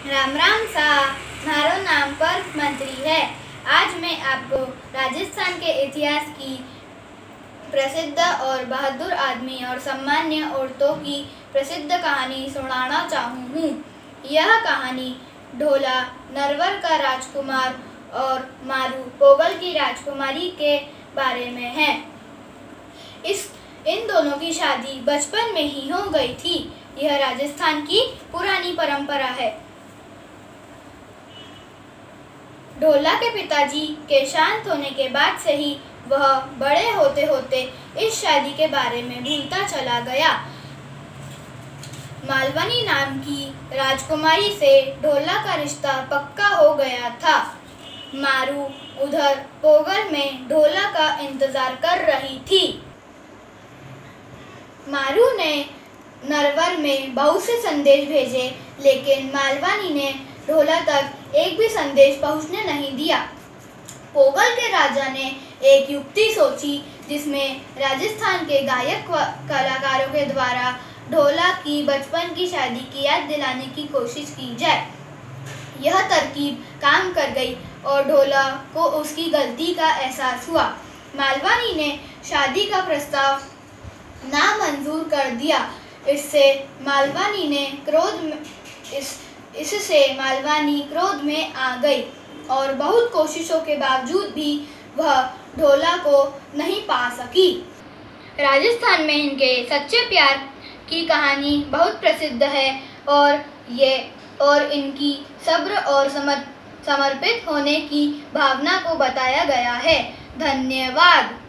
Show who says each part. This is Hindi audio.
Speaker 1: राम राम सा मारो नाम पर मंत्री है। आज मैं आपको राजस्थान के इतिहास की प्रसिद्ध और बहादुर आदमी और सम्मान्य औरतों की प्रसिद्ध कहानी सुनाना चाहूँ। यह कहानी ढोला नरवर का राजकुमार और मारू पोगल की राजकुमारी के बारे में है। इन दोनों की शादी बचपन में ही हो गई थी। यह राजस्थान की पुरानी परंपरा है। ढोला के पिताजी के शांत होने के बाद से ही वह बड़े होते होते इस शादी के बारे में भूलता चला गया। मालवनी नाम की राजकुमारी से ढोला का रिश्ता पक्का हो गया था। मारू उधर पोगल में ढोला का इंतजार कर रही थी। मारू ने नरवर में बहुत से संदेश भेजे, लेकिन मालवनी ने ढोला तक एक भी संदेश पहुंचने नहीं दिया। पोगल के राजा ने एक युक्ति सोची, जिसमें राजस्थान के गायक कलाकारों के द्वारा ढोला की बचपन की शादी की याद दिलाने की कोशिश की जाए। यह तरकीब काम कर गई और ढोला को उसकी गलती का एहसास हुआ। मालवनी ने शादी का प्रस्ताव नामंजूर कर दिया। इससे मालवनी क्रोध में आ गई और बहुत कोशिशों के बावजूद भी वह ढोला को नहीं पा सकी। राजस्थान में इनके सच्चे प्यार की कहानी बहुत प्रसिद्ध है और इनकी सब्र और समर्पित होने की भावना को बताया गया है। धन्यवाद।